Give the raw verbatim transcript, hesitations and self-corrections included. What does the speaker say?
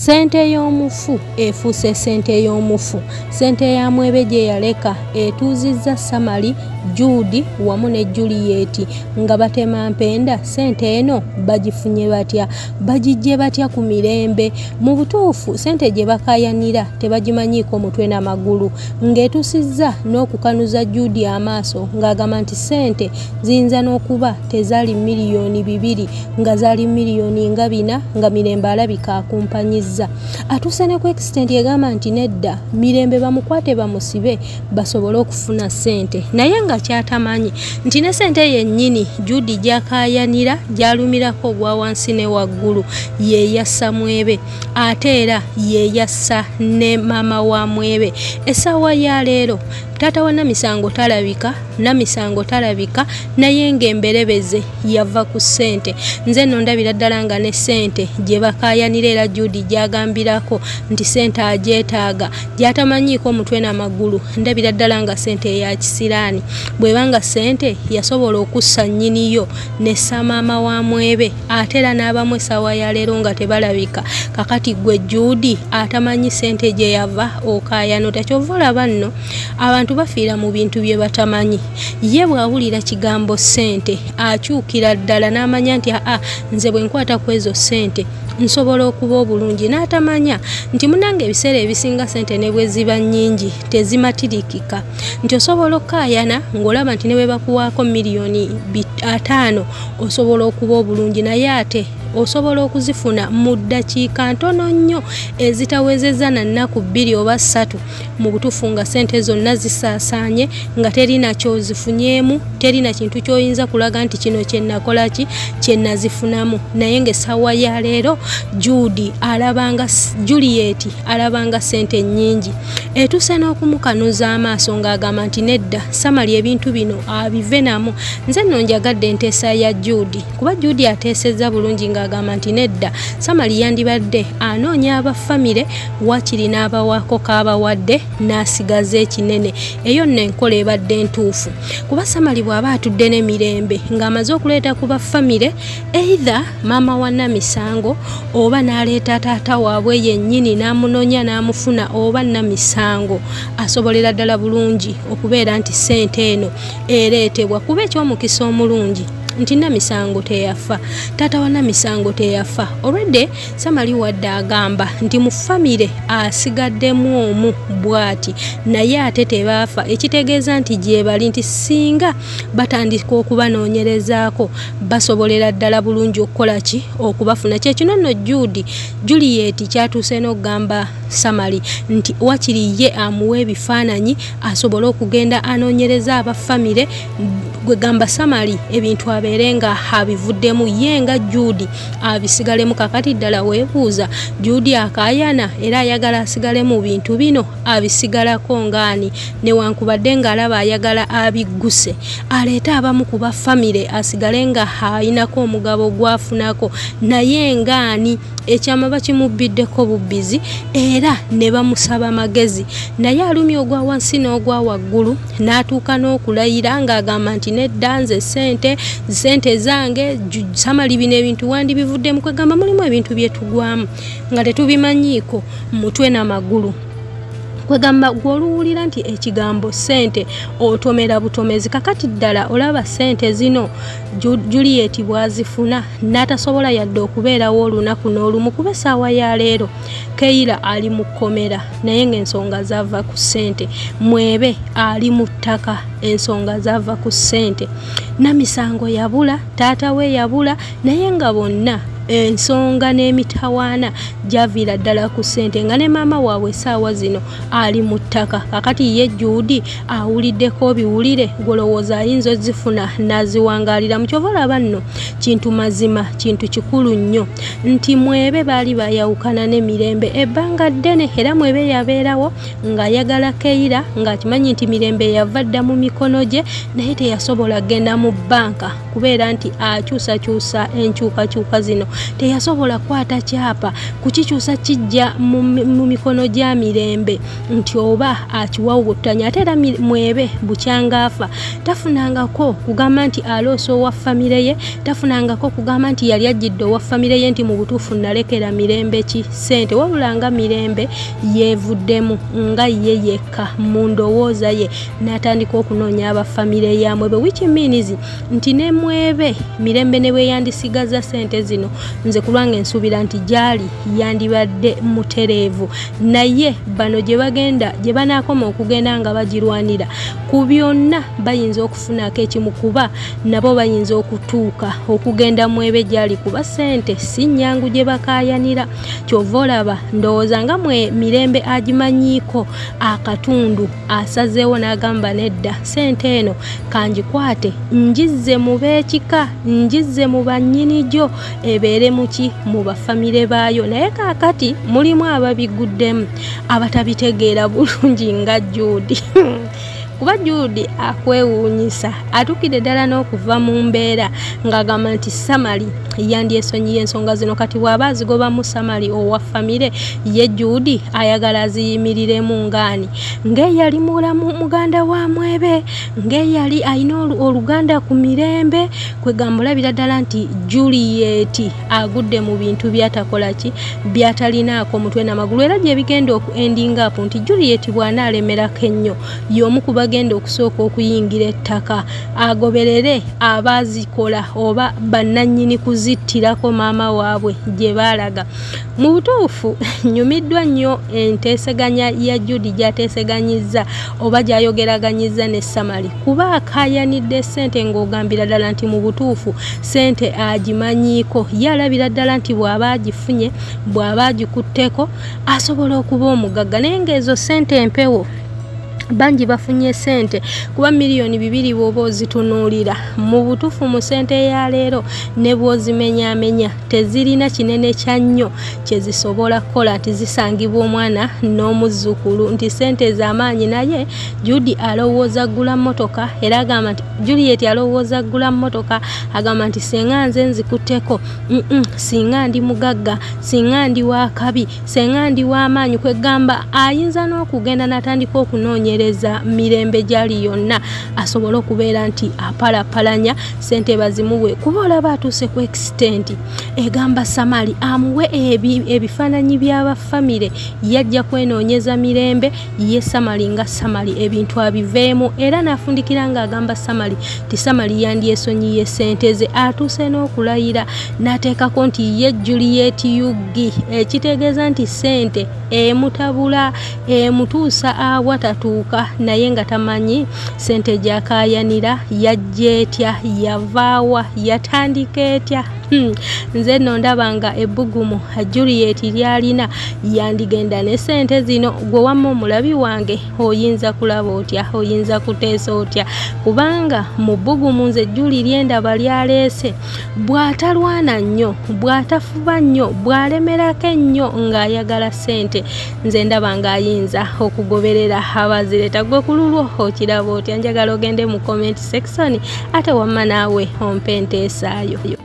Sente y'omufu efuuse sente y'omufu. Sente ya mwebe gye yaleka etuuzizza Samali, Judy wamu ne Juliet nga batema mpenda. Sente eno bagifunye batya, bagijje batya ku mirembe? Mu butuufu sente gye bakayanira tebagimanyiiko mutwe n'amagulu, ng'etusizza n'okukanuza Judy amaaso ng'agamba nti sente ziyinza n'okuba tezaali miliyoni bibiri nga zaali miliyoni nga bina, nga mirembe alabika akumpanyizza. Atuuse ne ku extent egamba nti nedda mirembe bamukwate bamusibe basobole okufuna sente, naye nga kyatamanyi nti ne sente yennyini Judy gyakayanira gyalumirako ogwa wansi ne waggulu ye yassa mwebe, ate era ye yassa ne mama wa mwebe. Essaawa ya leero taata wa Namisango talabika, Namisango talabika, naye ng'emberebeze yava ku sente. Nze nno ndabira ddala nga ne sente gye bakayanira era Judy gyagambirako nti sente agyetaaga gyatamanyiiko omutwe n'amagulu, ndabira ddala nga sente ya kisiraani. Bwebanga sente yasobola okussa nnyiniyo nessa maama wa mwebe, ate era n'abamu essaawa ya leero nga tebalabika. Kakati gwe Judy atamanyi sente gye yava okaayano. Takyova olaba nno abantu bafiira mu bintu bye batamanyi. Ye bw'awulira kigambo sente akyukira ddala n'amanya nti aa nze bwe nkwata ku ezo sente nsobola okuba obulungi, n'atamanya nti munange ebiseera ebisinga sente ne bwe ziba nnyingi tezimatirikika, nti osobola okkaayana ng'olaba nti ne bwe bakuwaako miliyoni ataano osobola okuba obulungi, naye ate osobola okuzifuna mu ddakiika ntono nnyo ezitawezezza na nnaku bbiri oba ssatu, mu butuufu nga sente zonna zisaasaanye nga terina kyozifunyeemu, terina kintu ky'oyinza kulaga nti kino kye nakola ki kye nazifunamu. Naye ng'essaawa ya leero Judy alabanga Juliet alabanga sente nnyingi, etuuse n'okumukanuza amaaso ng'agamba nti nedda Samali ebintu bino abive namu. Nze nno njagadde enteesa ya Judy, kuba Judy ateesezza bulungi ng'agamba nti nedda Samali yandibadde anoonya abafamire wakiri n'abawaako k'abawadde n'asigaza ekinene. Eyo nno enkola ebadde ntuufu, kuba Samali bw'aba atudde n'emirembe ng'amaze okuleeta ku bafamire either maama wa Namisango oba n'aleeta taata waabwe yennyini n'amunoonya n'amufuna, oba Namisango asobolera ddala bulungi okubeera nti sente eno ereetebwa, kuba eky'omukisa omulungi nti Namisango teyafa, taata wa Namisango teyafa. Olwedde Samali wadde agamba nti mu famire asigaddemu omu bw'ati, naye ate tebaafa, ekitegeeza nti gye bali nti singa batandika okubanoonyerezaako basobolera ddala bulungi okukola ki okubafuna. Kye kino nno Judy Juliet kyatuuse n'okugamba Samali nti wakiri ye amuwa ebifaananyi asobole okugenda anoonyereza abafamire, gwe gamba Samali ebintu abeere nga abivuddemu, ye nga Judy abisigalemu. Kakati ddala weebuuza Judy akaayana era ayagala asigale mu bintu bino abisigalako ngaani, newankubadde ng'alaba ayagala abigguse aleete abamu ku bafamire asigale nga ayinako omugabo gwafunako, naye ngaani ekyama bakimubbiddeko bubbizi era ne bamusaba magezi, naye alumya ogwa wansi n'ogwa waggulu n'atuuka n'okulayira ng'agamba nti nedda nze sente sente zange Samali bino ebintu wandi bivuddemu. Kwegamba mulimu ebintu bye tugwamu nga tetubimanyiiko mutwe n'amagulu. Kwegamba gw'oluwulira nti ekigambo sente otomera butomezi. Kakati ddala olaba sente zino Juliet bwazifuna n'atasobola yadde okubeerawo olunaku n'olumu, kuba essaawa ya leero Keira ali mu kkomera naye ng'ensonga zaava ku sente, mwebe ali mu ttaka ensonga zaava ku sente, Namisango yabula, taata we yabula, naye nga bonna ensonga n'emitawaana gyaviira ddala ku sente, nga ne maama waabwe essaawa zino ali mu ttaka. Kakati ye Judy awuliddeko biwulire golowooza ayinza ozifuna n'aziwangaalira. Mukyova olaba nno kintu mazima, kintu kikulu nnyo nti mwebe baali bayawukana n'emirembe ebbanga ddene, era mwebe yabeerawo ng'ayagala Keira ng'akimanyi nti mirembe yava dda mu mikono gye, naye teyasobola genda mu bbanka kubeera nti akyusakyusa enkyukakyuka zino teyasobola kwata kyapa kukikyusa kijja mu mikono gya Mirembe nti oba akiwawutanya ate era Mwebe bukyanga afa tafunangako kugamba nti aloosa owa famire ye, tafunangako kugamba nti yali ajjidde owa famire ye nti mu butuufu nalekera Mirembe ki ssente, wabula nga Mirembe yeevuddemu nga ye yekka mu ndowooza ye n'atandika okunoonya aba famire ya Mwebe, which means nti ne Mwebe Mirembe ne bwe yandisigaza ssente zino nze kulwange nsuubira nti gyali yandibadde mutereevu, naye bano gye bagenda gye banaakoma okugenda nga bagirwanira ku byonna bayinza okufunako ekimu kuba nabo bayinza okutuuka okugenda Mwebe gyali kuba ssente si nnyangu gye bakaayanira. Kyova olaba ndowooza nga mwe Mirembe agimanyiiko akatundu asazeewo n'agamba nedda ssente eno kangikwate njizze mu beekika njizze mu bannyinigyo ebeere muki mu bafamire baayo, naye kaakati mulimu ababiguddemu abatabitegeera bulungi nga Judy kuba Judy akwewuunyisa atukidde ddala n'okuva mu mbeera ng'agamba nti Samali yandyesonyiye ensonga zino kati bw'aba azigobamu Samali owa famire ye Judy ayagala aziyimiriremu ngaani ng'eyali mulamu muganda wa Mwebe ng'eyali ayina oluganda ku Mirembe kwegamba olabira ddala nti Juliet agudde mu bintu byatakola ki byatalinaako mutwe n'amagulu, era gye bigenda oku ending up nti Juliet bw'anaalemerako ennyo y'omu ku bagenda okusooka okuyingira ettaka agoberere abaazikola oba bannannyini kuzittirako maama waabwe gye baalaga. Mu butuufu nyumiddwa nnyo enteeseganya ya Judy gy'ateeseganyizza oba gy'ayogeraganyizza ne Samali kuba akaayanidde ssente ng'ogambira ddala nti mu butuufu ssente agimanyiiko, ye alabira ddala nti bw'aba agifunye bw'aba agikutteko asobola okuba omugagga, naye ng'ezo ssente empewo bangi bafunye ssente kuba miliyoni bibiri bw'oba ozitunuulira mu butuufu mu ssente ya leero ne bw'ozimenyaamenya tezirina kinene kya nnyo kye zisobola kukola nti zisangibwa omwana n'omuzzukulu nti ssente ez'amaanyi. Naye Judy alowooza ggula mmotoka era agamba nti Juliet alowooza ggula mmotoka agamba nti singa nze nzikutteko mm -mm, singa ndi mugagga singa ndi wa kabi singa ndi w'amaanyi kwegamba ayinza n'okugenda n'atandika okunoonya Mirembe gyali yonna asobola okubeera nti apalapalanya ssente bazimuwe kuba olaba atuuse ku extent egamba Samali amuwe ebifaananyi by'abafamire yajja kwenoonyeza Mirembe ye Samali nga Samali ebintu abiveemu, era n'afundikira ng'agamba Samali ti Samali yandyesonyiye ssente ze, atuuse n'okulayira n'ateekako nti ye Juliet Yugi ekitegeeza nti ssente emutabula emutuusa awatatuuka naye nga tamanyi ssente gy'akaayanira yajja etya yavaawa yatandika etya. Hmm. Nze nno ndaba nga ebbugumu Juliet lyalina yandigenda ne ssente zino. Gwe wamma omulabi wange oyinza kulaba otya oyinza kuteesa otya kubanga mu bbugumu nze Julie lyendaba lyaleese bw'atalwana nnyo bw'atafuba nnyo bw'alemerako ennyo ng'ayagala ssente nze ndaba ng'ayinza okugoberera abazireta. Gwe ku lulwo okiraba otya? Njagala ogende mu comment section ate wamma naawe ompe enteesaayo.